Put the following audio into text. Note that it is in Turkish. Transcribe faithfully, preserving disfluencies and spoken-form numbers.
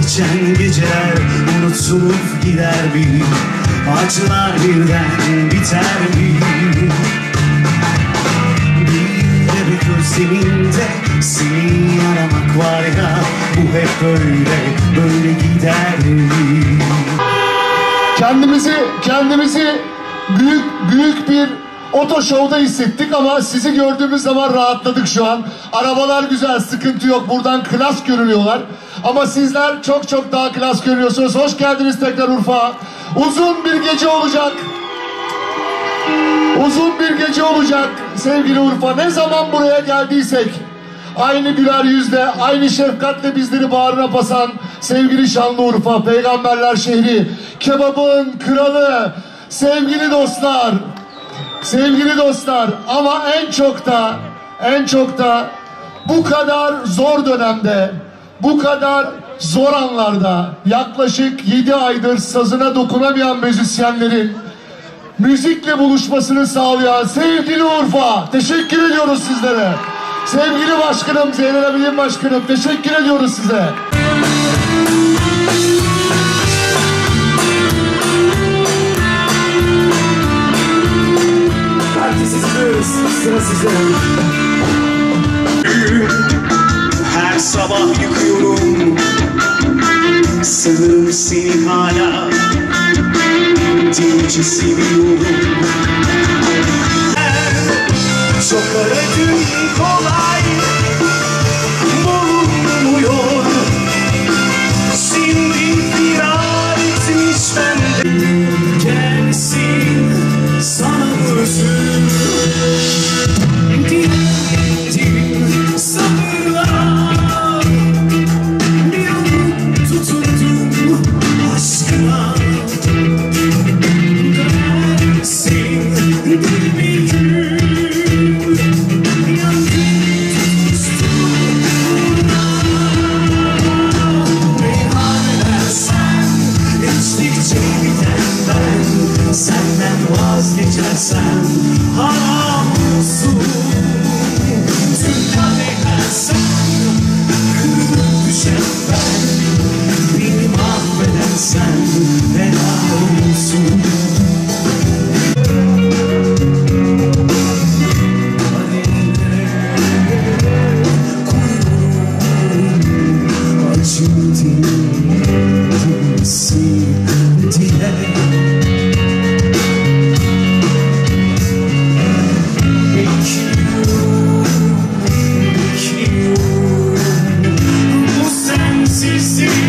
Geçen geceler unutulup gider mi? Acılar birden biter mi? Bir bebek özleminde seni aramak var ya, bu hep böyle, böyle gider mi? Kendimizi, kendimizi büyük, büyük bir oto şovda hissettik ama sizi gördüğümüz zaman rahatladık şu an. Arabalar güzel, sıkıntı yok. Buradan klas görünüyorlar. Ama sizler çok çok daha klas görünüyorsunuz. Hoş geldiniz tekrar Urfa'ya. Uzun bir gece olacak. Uzun bir gece olacak sevgili Urfa. Ne zaman buraya geldiysek aynı güler yüzle, aynı şefkatle bizleri bağrına basan sevgili Şanlıurfa, peygamberler şehri, kebabın kralı, sevgili dostlar, sevgili dostlar, ama en çok da, en çok da bu kadar zor dönemde, bu kadar zor anlarda yaklaşık yedi aydır sazına dokunamayan müzisyenlerin müzikle buluşmasını sağlayan sevgili Urfa, teşekkür ediyoruz sizlere. Sevgili başkanım, Zeynel Abidin başkanım, teşekkür ediyoruz size. Herkesi izliyoruz, sıra sizde. Her sabah yıkıyorum, sanırım seni hala delice seviyorum. Çok aradım, kolay bulunmuyor. Şimdi firar etmiş bende. Gelsin sana özüm, dindim sabırla. Bir an tutundum aşkına. Gelsin bir gün. Senden vazgeçersen haram olsun. Dünya değersen kırılıp düşen ben, beni mahvedersen helal olsun. See